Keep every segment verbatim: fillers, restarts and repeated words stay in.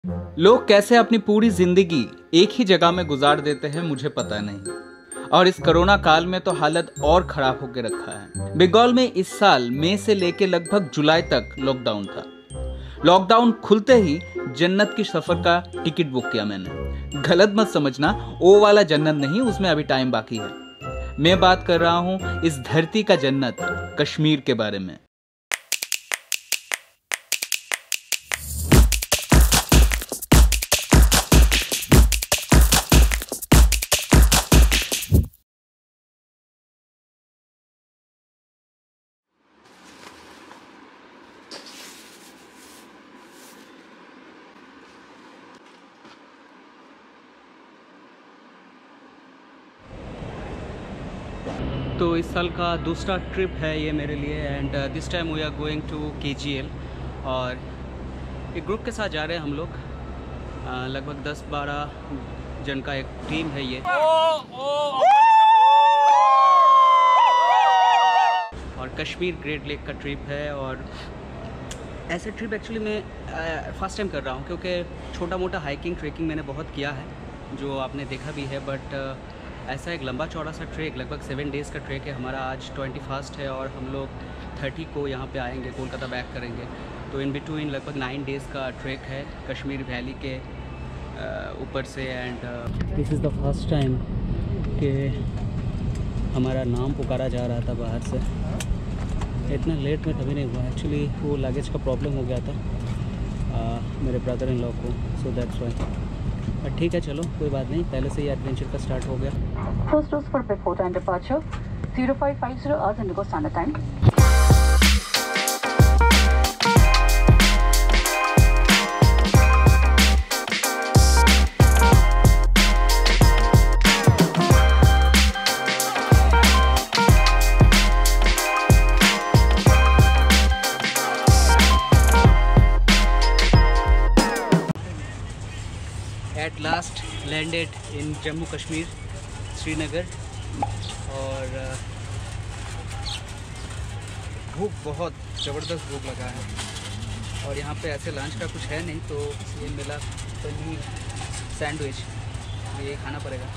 लोग कैसे अपनी पूरी जिंदगी एक ही जगह में गुजार देते हैं मुझे पता नहीं। और इस कोरोना काल में तो हालत और खराब होकर रखा है। बंगाल में इस साल मई से लेकर लगभग जुलाई तक लॉकडाउन था। लॉकडाउन खुलते ही जन्नत की सफर का टिकट बुक किया मैंने। गलत मत समझना, वो वाला जन्नत नहीं, उसमें अभी टाइम बाकी है। मैं बात कर रहा हूँ इस धरती का जन्नत कश्मीर के बारे में। तो इस साल का दूसरा ट्रिप है ये मेरे लिए and this time we are going to K G L. और एक ग्रुप के साथ जा रहे हैं हम लोग। uh, लगभग दस बारह जन का एक टीम है ये। और कश्मीर ग्रेट लेक का ट्रिप है। और ऐसे ट्रिप एक्चुअली मैं फर्स्ट टाइम कर रहा हूँ, क्योंकि छोटा मोटा हाइकिंग ट्रेकिंग मैंने बहुत किया है जो आपने देखा भी है। बट uh, ऐसा एक लंबा चौड़ा सा ट्रैक, लगभग सेवन डेज़ का ट्रैक है हमारा। आज ट्वेंटी फर्स्ट है और हम लोग थर्टी को यहाँ पे आएंगे, कोलकाता बैक करेंगे। तो इन बिटवीन लगभग नाइन डेज़ का ट्रैक है कश्मीर वैली के ऊपर से। And this is the first time कि हमारा नाम पुकारा जा रहा था बाहर से। इतना लेट में कभी नहीं हुआ एक्चुअली, वो लगेज का प्रॉब्लम हो गया था uh, मेरे ब्रदर इन लॉ को, सो दैट्स वाई। बट ठीक है, चलो कोई बात नहीं, पहले से ही एडवेंचर का स्टार्ट हो गया। First dose for before time departure, zero five five zero hours Indigo Standard Time. At last landed in Jammu Kashmir, Srinagar. और भूख, बहुत ज़बरदस्त भूख लगा है। और यहाँ पे ऐसे लंच का कुछ है नहीं, तो ये मिला पनीर सैंडविच, ये खाना पड़ेगा।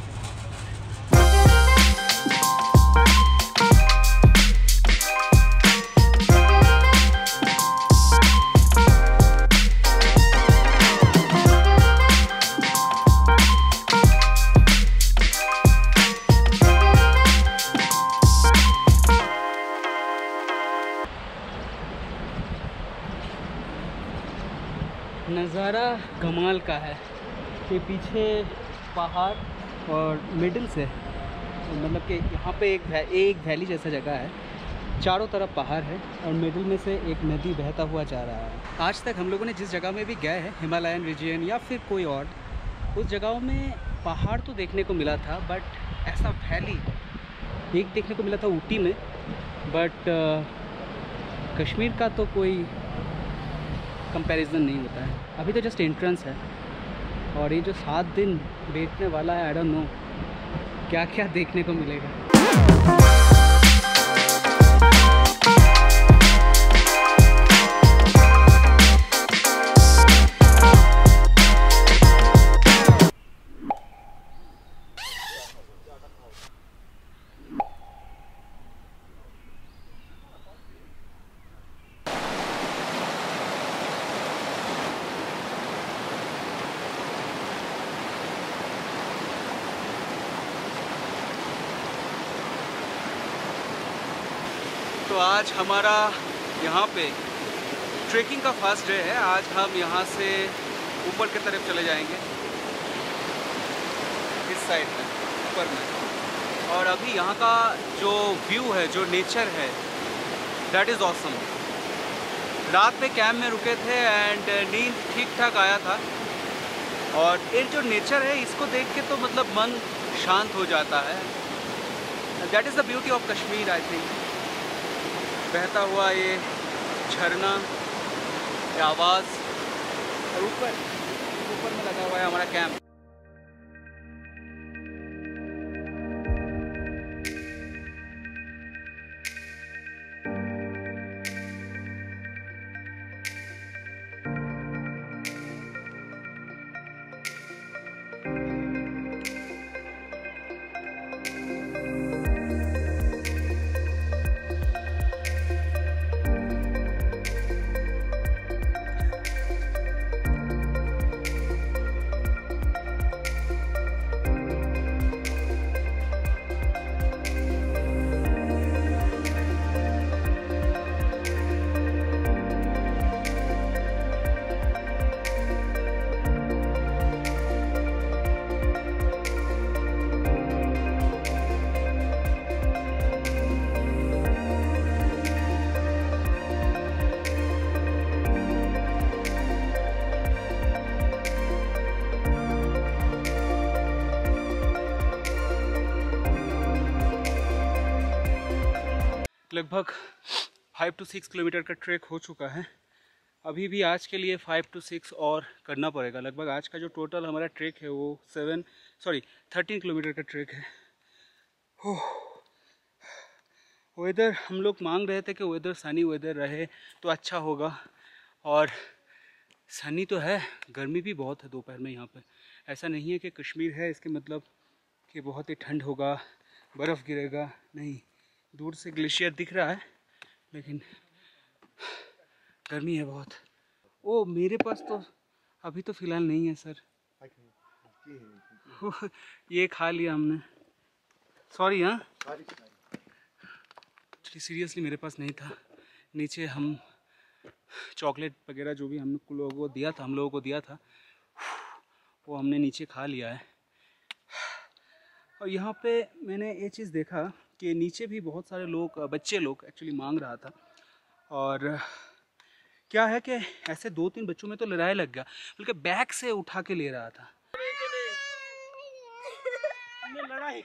नज़ारा कमाल का है कि पीछे पहाड़ और मिडिल से, मतलब कि यहाँ पे एक वै, एक वैली जैसा जगह है, चारों तरफ पहाड़ है और मिडिल में से एक नदी बहता हुआ जा रहा है। आज तक हम लोगों ने जिस जगह में भी गए हैं, हिमालयन रीजन या फिर कोई और, उस जगहों में पहाड़ तो देखने को मिला था, बट ऐसा वैली एक देखने को मिला था ऊटी में। बट uh, कश्मीर का तो कोई कंपैरिजन नहीं होता है। अभी तो जस्ट एंट्रेंस है और ये जो सात दिन बैठने वाला है, आई डोंट नो क्या क्या देखने को मिलेगा। तो आज हमारा यहाँ पे ट्रेकिंग का फर्स्ट डे है। आज हम यहाँ से ऊपर की तरफ चले जाएंगे, इस साइड में ऊपर में। और अभी यहाँ का जो व्यू है, जो नेचर है, दैट इज़ ऑसम। रात में कैंप में रुके थे एंड नींद ठीक ठाक आया था। और ये जो नेचर है, इसको देख के तो मतलब मन शांत हो जाता है। That is the beauty of Kashmir I think. बहता हुआ ये झरना, ये आवाज़, और ऊपर ऊपर में लगा हुआ है हमारा कैंप। लगभग फाइव टू सिक्स किलोमीटर का ट्रैक हो चुका है। अभी भी आज के लिए फाइव टू सिक्स और करना पड़ेगा। लगभग आज का जो टोटल हमारा ट्रैक है वो सेवन सॉरी थर्टीन किलोमीटर का ट्रैक है। वेदर हम लोग मांग रहे थे कि वेदर सनी वेदर रहे तो अच्छा होगा, और सनी तो है, गर्मी भी बहुत है दोपहर में यहाँ पे। ऐसा नहीं है कि कश्मीर है इसके मतलब कि बहुत ही ठंड होगा, बर्फ़ गिरेगा, नहीं। दूर से ग्लेशियर दिख रहा है लेकिन गर्मी है बहुत। ओ मेरे पास तो अभी तो फ़िलहाल नहीं है सर। ये खा लिया हमने, सॉरी। हाँ सीरियसली मेरे पास नहीं था। नीचे हम चॉकलेट वगैरह जो भी हम लोगों को दिया था हम लोगों को दिया था वो हमने नीचे खा लिया है। और यहाँ पे मैंने ये चीज़ देखा कि नीचे भी बहुत सारे लोग, बच्चे लोग एक्चुअली मांग रहा था। और क्या है कि ऐसे दो तीन बच्चों में तो लड़ाई लग गया, बल्कि बैग से उठा के ले रहा था। लड़ाई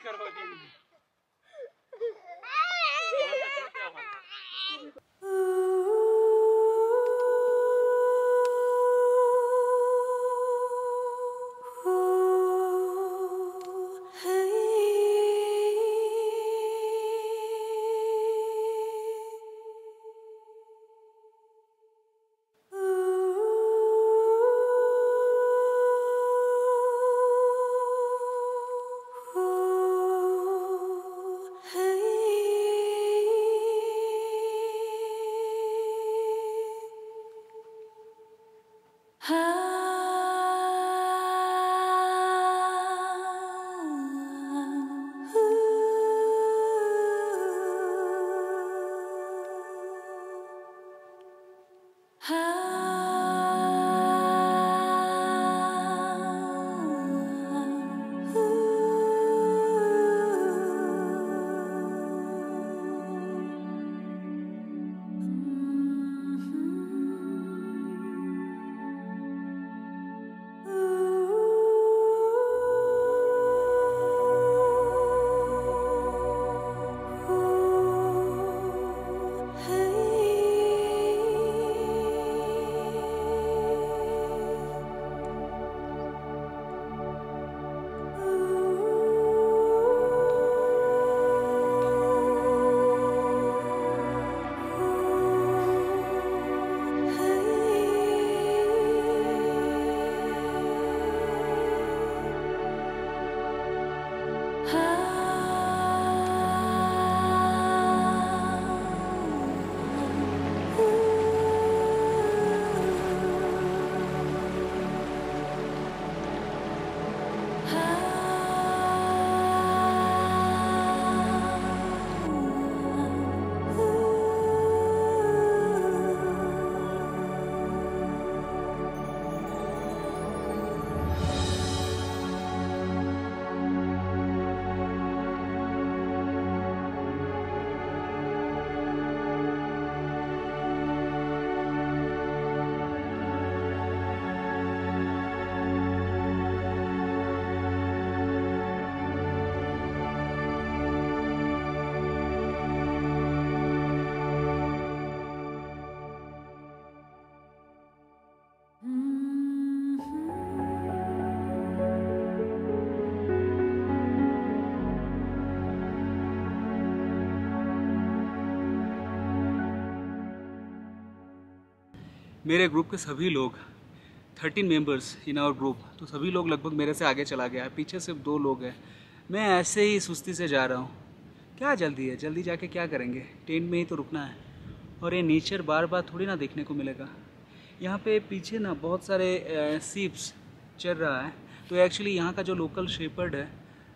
मेरे ग्रुप के सभी लोग, thirteen members in our group, तो सभी लोग लगभग मेरे से आगे चला गया है। पीछे सिर्फ दो लोग हैं। मैं ऐसे ही सुस्ती से जा रहा हूँ। क्या जल्दी है, जल्दी जाके क्या करेंगे, टेंट में ही तो रुकना है। और ये नेचर बार बार थोड़ी ना देखने को मिलेगा। यहाँ पे पीछे ना बहुत सारे सीप्स चल रहा है। तो एक्चुअली यहाँ का जो लोकल शेपर्ड है,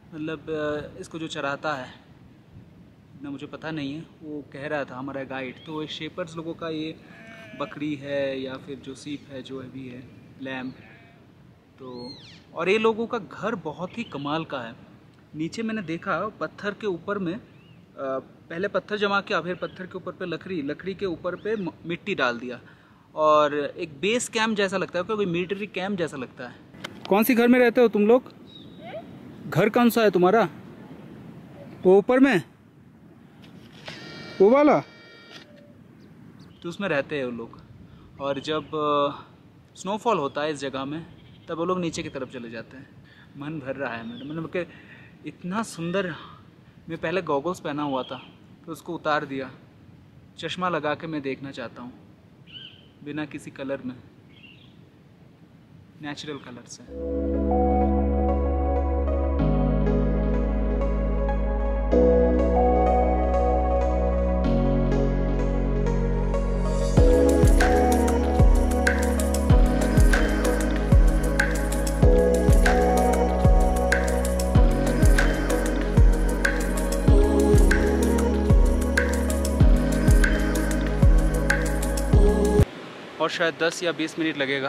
मतलब इसको जो चराता है ना, मुझे पता नहीं है, वो कह रहा था हमारा गाइड। तो शेपर्ड्स लोगों का ये बकरी है या फिर जो सीप है, जो भी है लैम्ब। तो और ये लोगों का घर बहुत ही कमाल का है। नीचे मैंने देखा पत्थर के ऊपर में आ, पहले पत्थर जमा किया, फिर पत्थर के ऊपर पे लकड़ी, लकड़ी के ऊपर पे मिट्टी डाल दिया, और एक बेस कैंप जैसा लगता है, कोई मिलिट्री कैंप जैसा लगता है। कौन सी घर में रहते हो तुम लोग? घर कौन सा है तुम्हारा? वो ऊपर में वो वाला तो उसमें रहते हैं वो लोग, और जब स्नोफॉल होता है इस जगह में तब वो लोग नीचे की तरफ चले जाते हैं। मन भर रहा है मेरा, मतलब कि इतना सुंदर। मैं पहले गॉगल्स पहना हुआ था तो उसको उतार दिया, चश्मा लगा के मैं देखना चाहता हूँ बिना किसी कलर में, नेचुरल कलर से। और शायद दस या बीस मिनट लगेगा।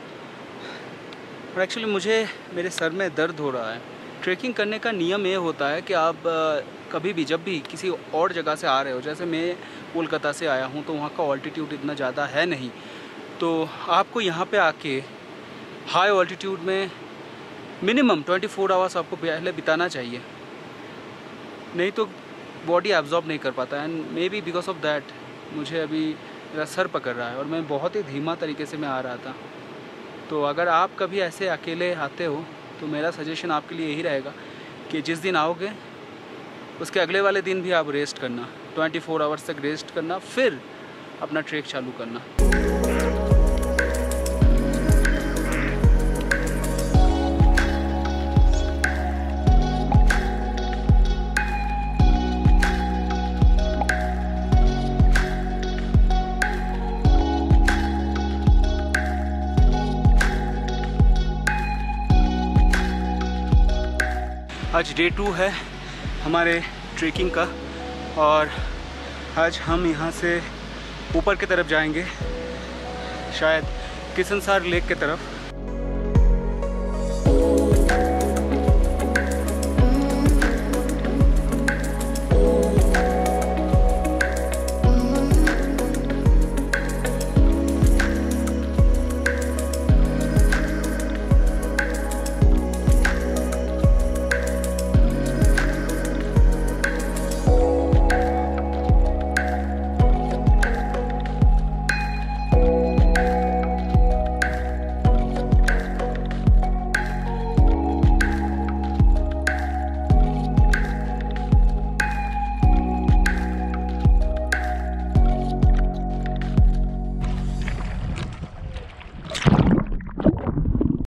और एक्चुअली मुझे मेरे सर में दर्द हो रहा है। ट्रैकिंग करने का नियम ये होता है कि आप कभी भी जब भी किसी और जगह से आ रहे हो, जैसे मैं कोलकाता से आया हूँ तो वहाँ का ऑल्टीट्यूड इतना ज़्यादा है नहीं, तो आपको यहाँ पे आके हाई ऑल्टीट्यूड में मिनिमम ट्वेंटी फोर आवर्स आपको पहले बिताना चाहिए, नहीं तो बॉडी एब्जॉर्ब नहीं कर पाता। And may be because of that मुझे अभी मेरा सर पकड़ रहा है और मैं बहुत ही धीमा तरीके से मैं आ रहा था। तो अगर आप कभी ऐसे अकेले आते हो तो मेरा सजेशन आपके लिए यही रहेगा कि जिस दिन आओगे उसके अगले वाले दिन भी आप रेस्ट करना, ट्वेंटी फोर आवर्स तक रेस्ट करना, फिर अपना ट्रैक चालू करना। आज डे टू है हमारे ट्रैकिंग का, और आज हम यहाँ से ऊपर की तरफ जाएंगे, शायद किसनसार लेक की तरफ।